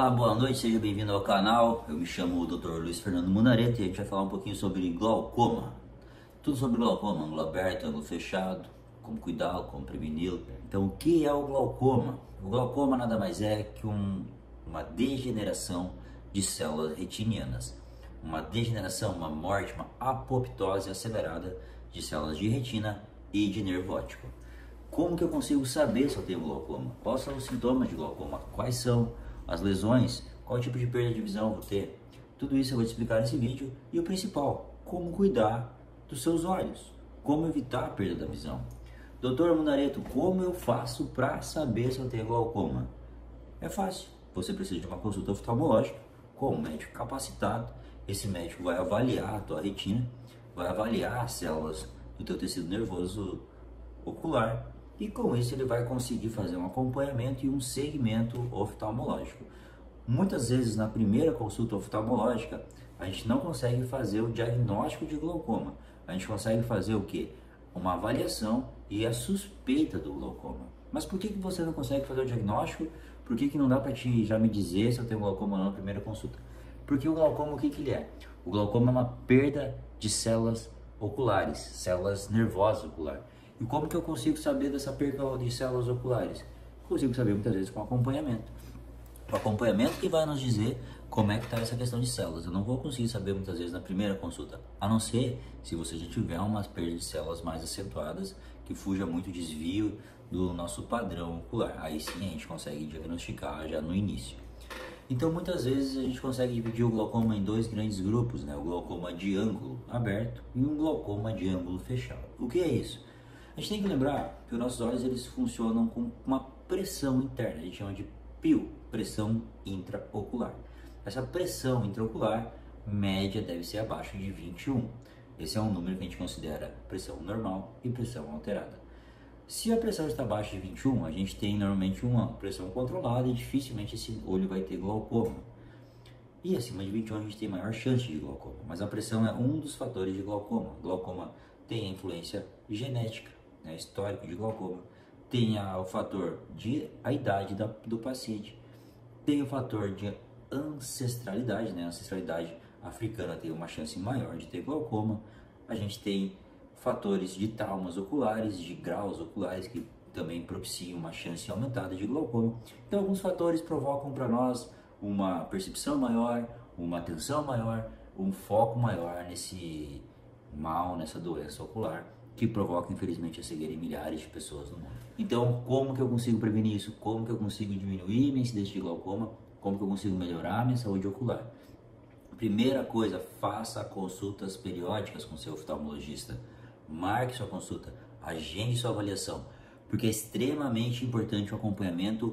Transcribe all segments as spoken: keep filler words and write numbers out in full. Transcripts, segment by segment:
Olá, boa noite, seja bem-vindo ao canal. Eu me chamo o doutor Luiz Fernando Munarete e a gente vai falar um pouquinho sobre glaucoma. Tudo sobre glaucoma, ângulo aberto, ângulo fechado, como cuidar, como preveni-lo. Então, o que é o glaucoma? O glaucoma nada mais é que um, uma degeneração de células retinianas. Uma degeneração, uma morte, uma apoptose acelerada de células de retina e de nervo óptico. Como que eu consigo saber se eu tenho glaucoma? Quais são os sintomas de glaucoma? Quais são as lesões? Qual tipo de perda de visão eu vou ter? Tudo isso eu vou te explicar nesse vídeo. E o principal, como cuidar dos seus olhos? Como evitar a perda da visão? doutor Munareto, como eu faço para saber se eu tenho glaucoma? É fácil. Você precisa de uma consulta oftalmológica com um médico capacitado. Esse médico vai avaliar a tua retina, vai avaliar as células do teu tecido nervoso ocular, e com isso ele vai conseguir fazer um acompanhamento e um segmento oftalmológico. Muitas vezes na primeira consulta oftalmológica a gente não consegue fazer o diagnóstico de glaucoma. A gente consegue fazer o que? Uma avaliação e a suspeita do glaucoma. Mas por que que você não consegue fazer o diagnóstico? Por que que não dá para te já me dizer se eu tenho glaucoma ou não na primeira consulta? Porque o glaucoma, o que que ele é? O glaucoma é uma perda de células oculares, células nervosas oculares. E como que eu consigo saber dessa perda de células oculares? Consigo saber muitas vezes com acompanhamento. O acompanhamento que vai nos dizer como é que está essa questão de células. Eu não vou conseguir saber muitas vezes na primeira consulta, a não ser se você já tiver umas perdas de células mais acentuadas, que fuja muito desvio do nosso padrão ocular. Aí sim a gente consegue diagnosticar já no início. Então muitas vezes a gente consegue dividir o glaucoma em dois grandes grupos, né? O glaucoma de ângulo aberto e um glaucoma de ângulo fechado. O que é isso? A gente tem que lembrar que os nossos olhos eles funcionam com uma pressão interna, a gente chama de P I O, pressão intraocular. Essa pressão intraocular média deve ser abaixo de vinte e um. Esse é um número que a gente considera pressão normal e pressão alterada. Se a pressão está abaixo de vinte e um, a gente tem normalmente uma pressão controlada e dificilmente esse olho vai ter glaucoma. E acima de vinte e um a gente tem maior chance de glaucoma, mas a pressão é um dos fatores de glaucoma. Glaucoma tem a influência genética, né, histórico de glaucoma, tem a, o fator de a idade da, do paciente, tem o fator de ancestralidade, né, a ancestralidade africana tem uma chance maior de ter glaucoma, a gente tem fatores de traumas oculares, de graus oculares que também propiciam uma chance aumentada de glaucoma. Então alguns fatores provocam para nós uma percepção maior, uma atenção maior, um foco maior nesse mal, nessa doença ocular, que provoca infelizmente a cegueira em milhares de pessoas no mundo. Então, como que eu consigo prevenir isso? Como que eu consigo diminuir minha incidência de glaucoma? Como que eu consigo melhorar a minha saúde ocular? Primeira coisa, faça consultas periódicas com seu oftalmologista. Marque sua consulta, agende sua avaliação, porque é extremamente importante o acompanhamento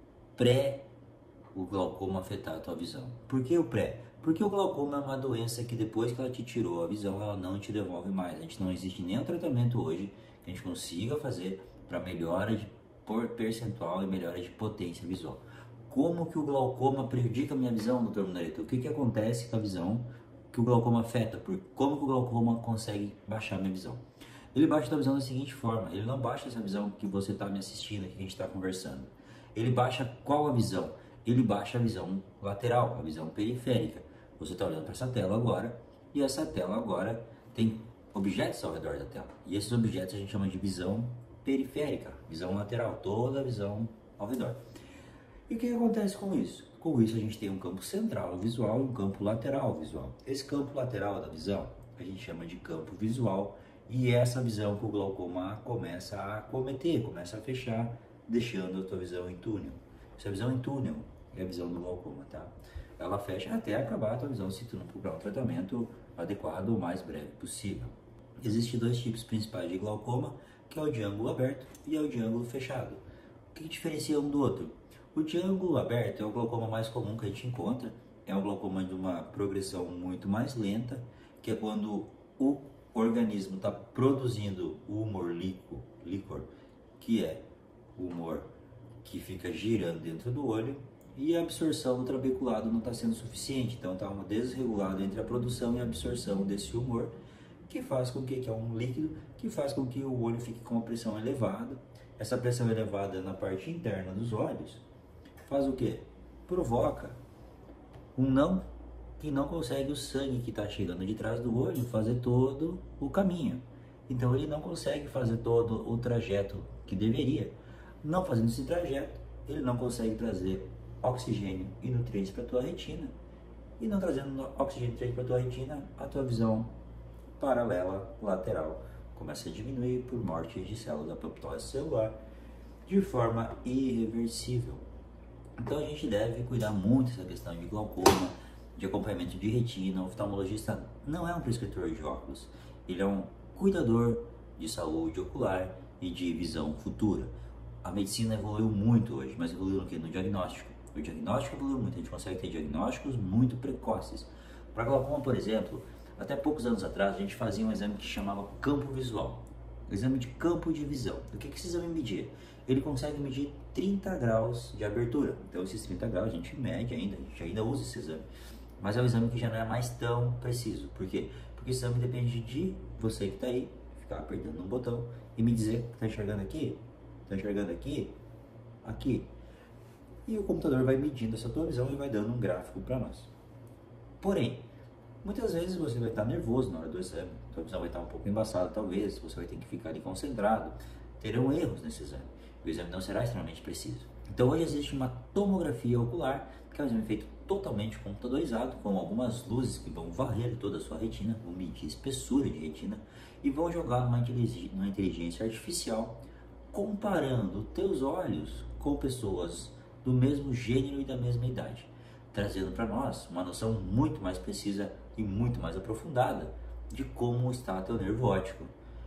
pré o glaucoma afetar a tua visão. Por que o pré? Porque o glaucoma é uma doença que depois que ela te tirou a visão, ela não te devolve mais. A gente não existe nenhum tratamento hoje que a gente consiga fazer para melhora de percentual e melhora de potência visual. Como que o glaucoma prejudica a minha visão, doutor Munareto? O que que acontece com a visão que o glaucoma afeta? Por como que o glaucoma consegue baixar a minha visão? Ele baixa a tua visão da seguinte forma, ele não baixa essa visão que você está me assistindo, que a gente está conversando. Ele baixa qual a visão? Ele baixa a visão lateral, a visão periférica. Você está olhando para essa tela agora, e essa tela agora tem objetos ao redor da tela. E esses objetos a gente chama de visão periférica, visão lateral, toda a visão ao redor. E o que acontece com isso? Com isso a gente tem um campo central visual e um campo lateral visual. Esse campo lateral da visão a gente chama de campo visual, e é essa visão que o glaucoma começa a acometer, começa a fechar, deixando a tua visão em túnel. Essa visão em túnel é a visão do glaucoma, tá? Ela fecha até acabar a tua visão se tu não procurar um tratamento adequado o mais breve possível. Existem dois tipos principais de glaucoma, que é o de ângulo aberto e é o de ângulo fechado. O que diferencia um do outro? O de ângulo aberto é o glaucoma mais comum que a gente encontra, é um glaucoma de uma progressão muito mais lenta, que é quando o organismo está produzindo o humor líquor, líquor, que é o humor que fica girando dentro do olho, e a absorção do trabeculado não está sendo suficiente, então está um desregulado entre a produção e a absorção desse humor, que faz com que, que é um líquido, que faz com que o olho fique com uma pressão elevada. Essa pressão elevada na parte interna dos olhos faz o quê? provoca um não que não consegue o sangue que está chegando de trás do olho fazer todo o caminho. Então ele não consegue fazer todo o trajeto que deveria. Não fazendo esse trajeto, ele não consegue trazer oxigênio e nutrientes para a tua retina. E não trazendo oxigênio e nutrientes para a tua retina, a tua visão paralela lateral começa a diminuir por morte de células da apoptose celular de forma irreversível. Então a gente deve cuidar muito dessa questão de glaucoma, de acompanhamento de retina. O oftalmologista não é um prescritor de óculos, ele é um cuidador de saúde ocular e de visão futura. A medicina evoluiu muito hoje, mas evoluiu no quê? No diagnóstico. O diagnóstico evoluiu muito, a gente consegue ter diagnósticos muito precoces. Para glaucoma, por exemplo, até poucos anos atrás a gente fazia um exame que chamava campo visual, exame de campo de visão. O que, que esse exame media? Ele consegue medir trinta graus de abertura. Então esses trinta graus a gente mede ainda, a gente ainda usa esse exame. Mas é um exame que já não é mais tão preciso. Por quê? Porque esse exame depende de você que está aí, ficar apertando um botão e me dizer que está enxergando aqui, está enxergando aqui, aqui. E o computador vai medindo essa tua visão e vai dando um gráfico para nós. Porém, muitas vezes você vai estar nervoso na hora do exame, a visão vai estar um pouco embaçada talvez, você vai ter que ficar ali concentrado, terão erros nesse exame, o exame não será extremamente preciso. Então hoje existe uma tomografia ocular, que é um exame feito totalmente computadorizado, com algumas luzes que vão varrer toda a sua retina, vão medir a espessura de retina e vão jogar numa inteligência artificial, comparando teus olhos com pessoas do mesmo gênero e da mesma idade, trazendo para nós uma noção muito mais precisa e muito mais aprofundada de como está teu nervo óptico.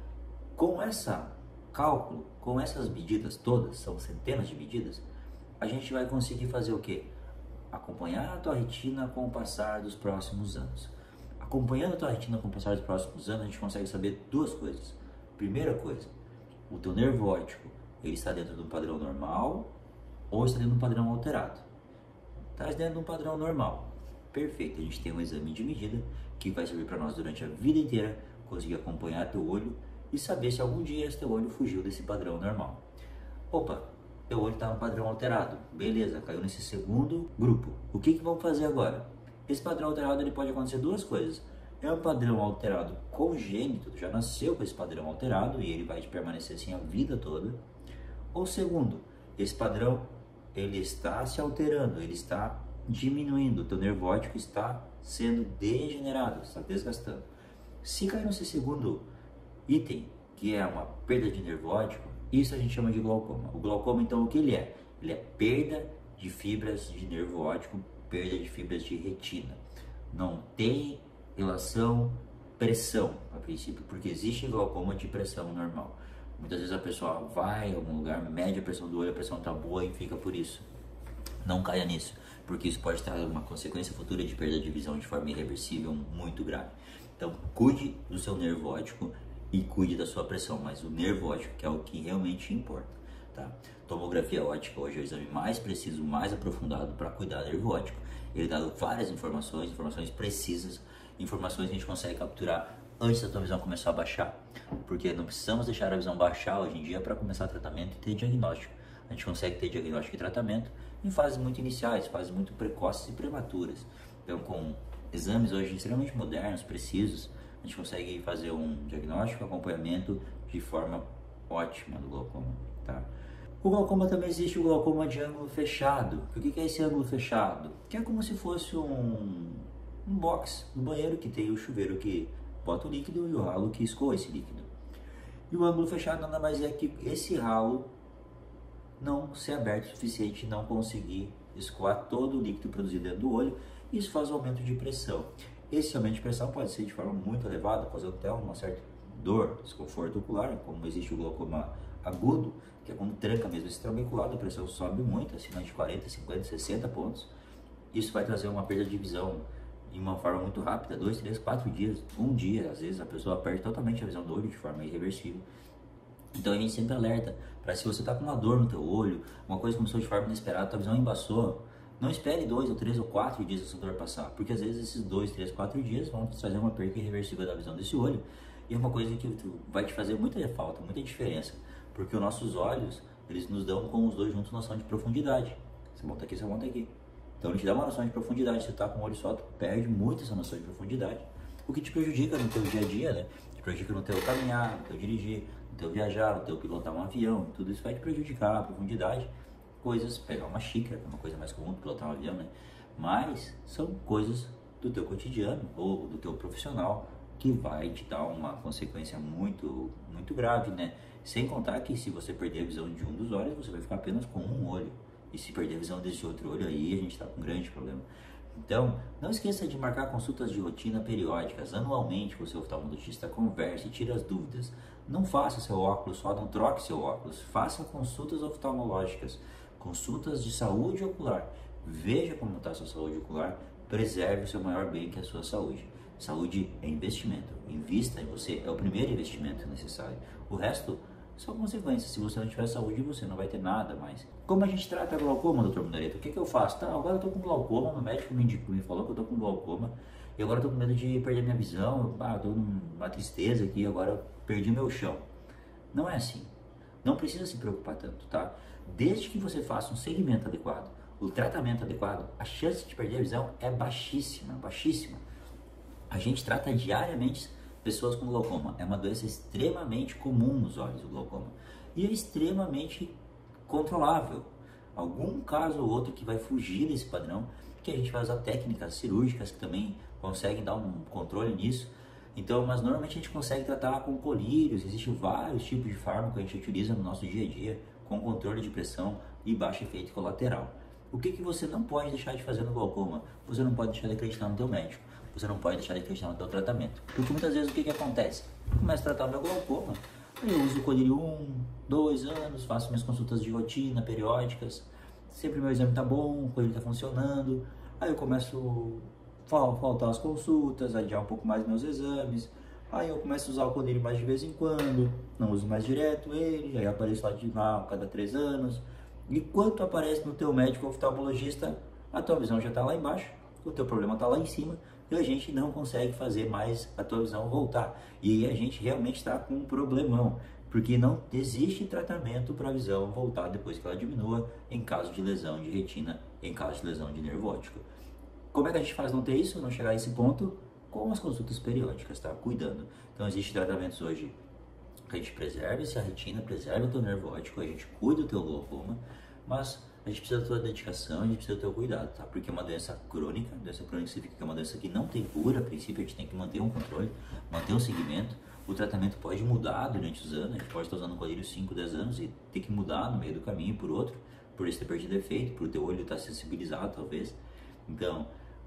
Com essa cálculo, com essas medidas todas, são centenas de medidas, a gente vai conseguir fazer o quê? Acompanhar a tua retina com o passar dos próximos anos. Acompanhando a tua retina com o passar dos próximos anos, a gente consegue saber duas coisas. Primeira coisa, o teu nervo óptico, ele está dentro de um padrão normal ou está dentro de um padrão alterado. Está dentro de um padrão normal. Perfeito, a gente tem um exame de medida que vai servir para nós durante a vida inteira, conseguir acompanhar teu olho e saber se algum dia esse teu olho fugiu desse padrão normal. Opa, teu olho está no padrão alterado, beleza, caiu nesse segundo grupo. O que que vamos fazer agora? Esse padrão alterado ele pode acontecer duas coisas. É um padrão alterado congênito, já nasceu com esse padrão alterado e ele vai permanecer assim a vida toda. Ou segundo, esse padrão ele está se alterando, ele está diminuindo, o teu nervo óptico está sendo degenerado, está desgastando. Se cair nesse segundo item, que é uma perda de nervo óptico, isso a gente chama de glaucoma. O glaucoma, então, o que ele é? Ele é perda de fibras de nervo óptico, perda de fibras de retina. Não tem relação pressão, a princípio, porque existe glaucoma de pressão normal. Muitas vezes a pessoa vai em algum lugar, mede a pressão do olho, a pressão está boa e fica por isso. Não caia nisso, porque isso pode ter uma consequência futura de perda de visão de forma irreversível muito grave. Então, cuide do seu nervo óptico e cuide da sua pressão, mas o nervo óptico que é o que realmente importa, tá? Tomografia óptica hoje é o exame mais preciso, mais aprofundado para cuidar do nervo óptico. Ele dá várias informações, informações precisas, informações que a gente consegue capturar antes da tua visão começar a baixar, porque não precisamos deixar a visão baixar hoje em dia para começar tratamento e ter diagnóstico. A gente consegue ter diagnóstico e tratamento em fases muito iniciais, fases muito precoces e prematuras. Então, com exames hoje extremamente modernos, precisos, a gente consegue fazer um diagnóstico, acompanhamento de forma ótima do glaucoma, tá? O glaucoma também existe o glaucoma de ângulo fechado. O que é esse ângulo fechado? Que é como se fosse um, um box no banheiro que tem o chuveiro que bota o líquido e o ralo que escoa esse líquido. E o ângulo fechado nada mais é que esse ralo não ser aberto o suficiente, não conseguir escoar todo o líquido produzido dentro do olho. Isso faz um aumento de pressão. Esse aumento de pressão pode ser de forma muito elevada, causando até uma certa dor, desconforto ocular, como existe o glaucoma agudo, que é quando tranca mesmo esse trabeculado, a pressão sobe muito, acima de quarenta, cinquenta, sessenta pontos. Isso vai trazer uma perda de visão de uma forma muito rápida, dois, três, quatro dias, um dia, às vezes a pessoa perde totalmente a visão do olho de forma irreversível. Então a gente sempre alerta para se você está com uma dor no teu olho, uma coisa começou de forma inesperada, tua visão embaçou, não espere dois ou três ou quatro dias essa dor passar, porque às vezes esses dois, três, quatro dias vão trazer uma perda irreversível da visão desse olho e é uma coisa que vai te fazer muita falta, muita diferença, porque os nossos olhos, eles nos dão com os dois juntos noção de profundidade. Você monta aqui, você monta aqui. Então ele te dá uma noção de profundidade. Se tu tá com o olho só, tu perde muito essa noção de profundidade, o que te prejudica no teu dia a dia, né? Te prejudica no teu caminhar, no teu dirigir, no teu viajar, no teu pilotar um avião. Tudo isso vai te prejudicar a profundidade. Coisas, pegar uma xícara, que é uma coisa mais comum, pilotar um avião, né? Mas são coisas do teu cotidiano ou do teu profissional que vai te dar uma consequência muito, muito grave, né? Sem contar que se você perder a visão de um dos olhos, você vai ficar apenas com um olho. E se perder a visão desse outro olho aí, a gente está com um grande problema. Então, não esqueça de marcar consultas de rotina periódicas, anualmente com o seu oftalmologista, converse, tire as dúvidas. Não faça seu óculos só, não troque seu óculos. Faça consultas oftalmológicas, consultas de saúde ocular. Veja como está a sua saúde ocular, preserve o seu maior bem, que é a sua saúde. Saúde é investimento. Invista em você, é o primeiro investimento necessário. O resto são consequências. Se você não tiver saúde, você não vai ter nada mais. Como a gente trata glaucoma, doutor Munareta? O que, que eu faço? Tá, agora eu tô com glaucoma, meu médico me indicou, me falou que eu tô com glaucoma, e agora eu tô com medo de perder minha visão, ah, eu tô numa tristeza aqui, agora eu perdi meu chão. Não é assim. Não precisa se preocupar tanto, tá? Desde que você faça um segmento adequado, o tratamento adequado, a chance de perder a visão é baixíssima, baixíssima. A gente trata diariamente pessoas com glaucoma. É uma doença extremamente comum nos olhos, o glaucoma. E é extremamente controlável. Algum caso ou outro que vai fugir desse padrão, que a gente vai usar técnicas cirúrgicas que também conseguem dar um controle nisso. Então, mas normalmente a gente consegue tratar com colírios. Existem vários tipos de fármaco que a gente utiliza no nosso dia a dia, com controle de pressão e baixo efeito colateral. O que, que você não pode deixar de fazer no glaucoma? Você não pode deixar de acreditar no teu médico. Você não pode deixar de acreditar no teu tratamento. Porque muitas vezes o que, que acontece? Eu começo a tratar o meu glaucoma, eu uso o colírio um, dois anos, faço minhas consultas de rotina, periódicas, sempre meu exame tá bom, o colírio tá funcionando, aí eu começo a faltar as consultas, adiar um pouco mais meus exames, aí eu começo a usar o colírio mais de vez em quando, não uso mais direto ele, aí apareço lá de lá a cada três anos, e quando aparece no teu médico oftalmologista, a tua visão já tá lá embaixo, o teu problema tá lá em cima, e a gente não consegue fazer mais a tua visão voltar. E aí a gente realmente está com um problemão, porque não existe tratamento para a visão voltar depois que ela diminua em caso de lesão de retina, em caso de lesão de nervo óptico. Como é que a gente faz não ter isso, não chegar a esse ponto? Com as consultas periódicas, tá? Cuidando. Então existem tratamentos hoje que a gente preserve essa retina, preserve o teu nervo óptico, a gente cuida do teu glaucoma, mas a gente precisa da tua dedicação, a gente precisa do teu cuidado, tá? Porque é uma doença crônica, doença crônica significa que é uma doença que não tem cura, a princípio a gente tem que manter um controle, manter um segmento, o tratamento pode mudar durante os anos, a gente pode estar usando o colírio cinco, dez anos e ter que mudar no meio do caminho por outro, por isso ter perdido efeito, por o teu olho estar sensibilizado talvez. Então,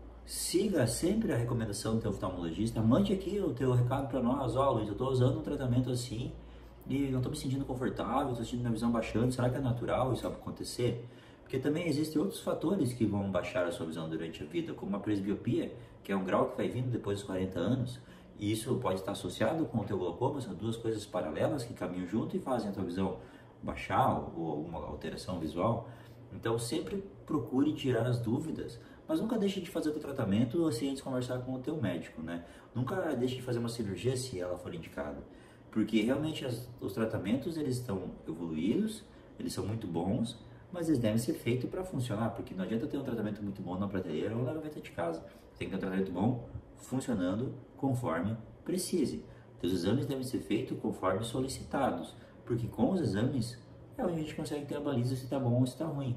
siga sempre a recomendação do teu oftalmologista, mande aqui o teu recado para nós, ó, Luiz, eu estou usando um tratamento assim e não estou me sentindo confortável, estou sentindo minha visão baixando, será que é natural isso acontecer? Porque também existem outros fatores que vão baixar a sua visão durante a vida, como a presbiopia, que é um grau que vai vindo depois dos quarenta anos, e isso pode estar associado com o teu glaucoma, são duas coisas paralelas que caminham junto e fazem a tua visão baixar ou alguma alteração visual. Então sempre procure tirar as dúvidas, mas nunca deixe de fazer o teu tratamento assim antes de conversar com o teu médico, né? Nunca deixe de fazer uma cirurgia se ela for indicada, porque realmente as, os tratamentos eles estão evoluídos, eles são muito bons, mas eles devem ser feitos para funcionar, porque não adianta ter um tratamento muito bom na prateleira ou na gaveta de casa. Tem que ter um tratamento bom funcionando conforme precise. Os exames devem ser feitos conforme solicitados, porque com os exames é onde a gente consegue ter a baliza se está bom ou se está ruim.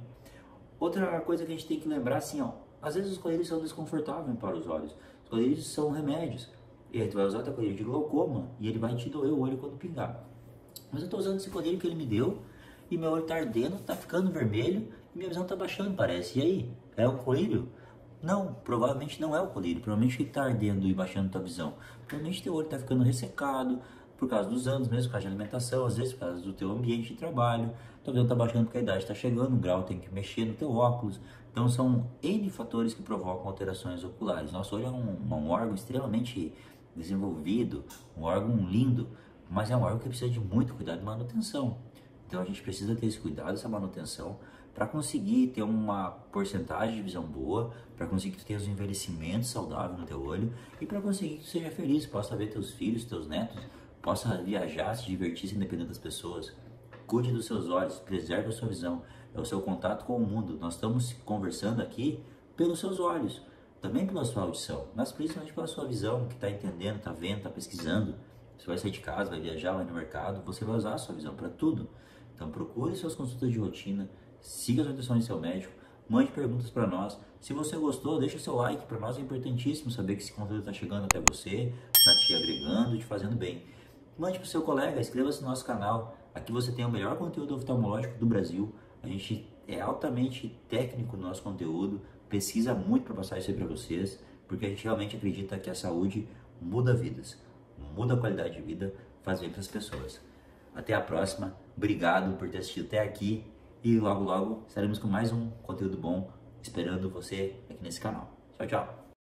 Outra coisa que a gente tem que lembrar assim, ó, às vezes os colírios são desconfortáveis para os olhos. Os colírios são remédios. E aí tu vai usar o teu colírio de glaucoma e ele vai te doer o olho quando pingar. Mas eu estou usando esse colírio que ele me deu e meu olho está ardendo, está ficando vermelho e minha visão está baixando, parece. E aí? É o colírio? Não, provavelmente não é o colírio. Provavelmente que está ardendo e baixando tua visão. Provavelmente teu olho está ficando ressecado por causa dos anos mesmo, por causa de alimentação, às vezes por causa do teu ambiente de trabalho. Tua visão está baixando porque a idade está chegando, um grau tem que mexer no teu óculos. Então são N fatores que provocam alterações oculares. Nosso olho é um, um órgão extremamente desenvolvido, um órgão lindo, mas é um órgão que precisa de muito cuidado e manutenção. Então a gente precisa ter esse cuidado, essa manutenção, para conseguir ter uma porcentagem de visão boa, para conseguir que tu tenha um envelhecimento saudável no teu olho e para conseguir que tu seja feliz, possa ver teus filhos, teus netos, possa viajar, se divertir sem depender das pessoas. Cuide dos seus olhos, preserve a sua visão, é o seu contato com o mundo. Nós estamos conversando aqui pelos seus olhos, também pela sua audição, mas principalmente pela sua visão, que está entendendo, está vendo, está pesquisando. Você vai sair de casa, vai viajar, vai no mercado, você vai usar a sua visão para tudo. Então procure suas consultas de rotina, siga as orientações do seu médico, mande perguntas para nós. Se você gostou, deixa o seu like, para nós é importantíssimo saber que esse conteúdo está chegando até você, está te agregando, te fazendo bem. Mande para o seu colega, inscreva-se no nosso canal. Aqui você tem o melhor conteúdo oftalmológico do Brasil. A gente é altamente técnico no nosso conteúdo, pesquisa muito para passar isso aí para vocês, porque a gente realmente acredita que a saúde muda vidas, muda a qualidade de vida, faz bem para as pessoas. Até a próxima, obrigado por ter assistido até aqui e logo logo estaremos com mais um conteúdo bom esperando você aqui nesse canal. Tchau, tchau!